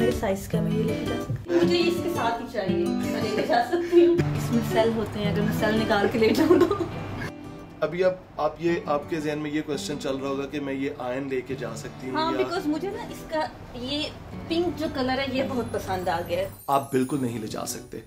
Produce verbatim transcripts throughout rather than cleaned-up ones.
मेरे साइज का, मैं ये लेके जा सकती हूँ? मुझे इसके साथ ही चाहिए, मैं लेके जा सकती हूँ। इसमें सेल होते हैं, अगर मैं सेल निकाल के ले जाऊँ तो। अभी अब आप ये आपके ज़हन में ये क्वेश्चन चल रहा होगा कि मैं ये आयन लेके जा सकती हूँ? हाँ, या... बिकॉज मुझे ना इसका ये पिंक जो कलर है ये बहुत पसंद आ गया है। आप बिल्कुल नहीं ले जा सकते।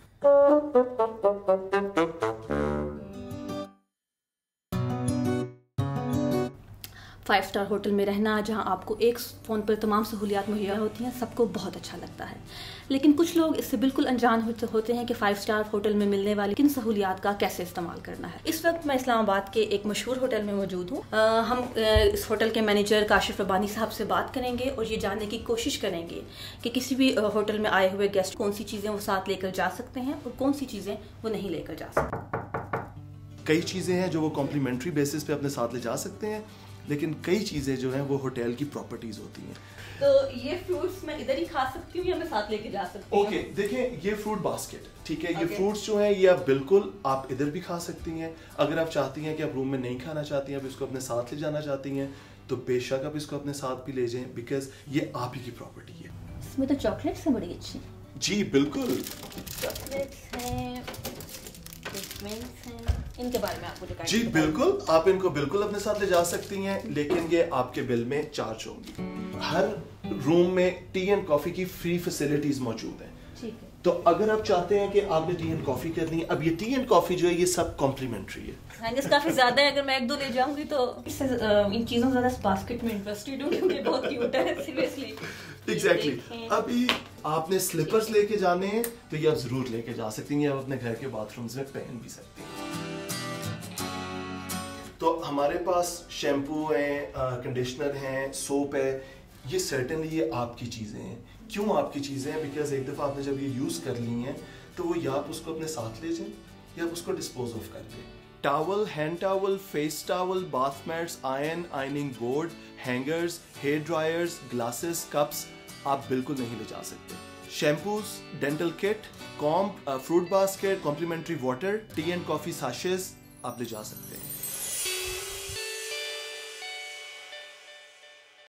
फाइव स्टार होटल में रहना, जहां आपको एक फ़ोन पर तमाम सहूलियात मुहैया होती हैं, सबको बहुत अच्छा लगता है। लेकिन कुछ लोग इससे बिल्कुल अनजान होते होते हैं कि फाइव स्टार होटल में मिलने वाली किन सहूलियात का कैसे इस्तेमाल करना है। इस वक्त मैं इस्लामाबाद के एक मशहूर होटल में मौजूद हूँ। हम आ, इस होटल के मैनेजर काशिफ रब्बानी साहब से बात करेंगे और ये जानने की कोशिश करेंगे कि किसी भी होटल में आए हुए गेस्ट कौन सी चीज़ें वो साथ लेकर जा सकते हैं और कौन सी चीज़ें वो नहीं लेकर जा सकते। कई चीज़ें हैं जो वो कॉम्प्लीमेंट्री बेसिस पे अपने साथ ले जा सकते हैं, लेकिन कई चीज़ें जो हैं वो होटल की प्रॉपर्टीज होती हैं। तो ये फ्रूट्स मैं इधर ही खा सकती हूँ या मैं साथ लेके जा सकती हूँ? ओके okay, देखें ये फ्रूट बास्केट, ठीक है। okay. ये फ्रूट्स जो हैं ये आप बिल्कुल आप इधर भी खा सकती हैं। अगर आप चाहती हैं कि आप रूम में नहीं खाना चाहती हैं, आप इसको अपने साथ ले जाना चाहती हैं, तो बेशक आप इसको अपने साथ भी ले जाएं, बिकॉज ये आप ही की प्रॉपर्टी है। इसमें तो चॉकलेट्स हैं बड़ी अच्छी। जी बिल्कुल, चॉकलेट्स हैं, हैं, इनके बारे में आप मुझे जी बिल्कुल, आप इनको बिल्कुल अपने साथ ले जा सकती हैं, लेकिन ये आपके बिल में चार्ज होंगी। हर रूम में टी एंड कॉफी की फ्री फैसिलिटीज मौजूद हैं। ठीक है। तो अगर आप चाहते हैं कि आपने टी एंड कॉफी करनी है, अब ये टी एंड कॉफी जो है ये सब कॉम्प्लीमेंट्री है। महंगाई काफी ज्यादा है, अगर मैं एक दो ले जाऊंगी तो इससे इन चीजों से ज्यादा बास्केट में इंटरेस्टेड हूं क्योंकि बहुत क्यूट है सीरियसली। Exactly exactly. अभी आपने स्लीपर्स लेके जाने हैं तो ये आप जरूर लेके जा सकती हैं, आप अपने घर के बाथरूम्स में पहन भी सकती हैं। तो हमारे पास शैम्पू हैं, कंडीशनर हैं, सोप है, ये सर्टेनली ये आपकी चीज़ें हैं। क्यों आपकी चीज़ें हैं? बिकॉज एक दफ़ा आपने जब ये यूज़ कर ली हैं तो वो या आप उसको अपने साथ ले जाएं या आप उसको डिस्पोज ऑफ कर दें। Towel, hand towel, face towel, bath mats, iron, ironing board, hangers, hair dryers, glasses, cups आप बिल्कुल नहीं ले जा सकते। Shampoos, dental kit, comb, fruit basket, complimentary water, tea and coffee सैशेज आप ले जा सकते हैं।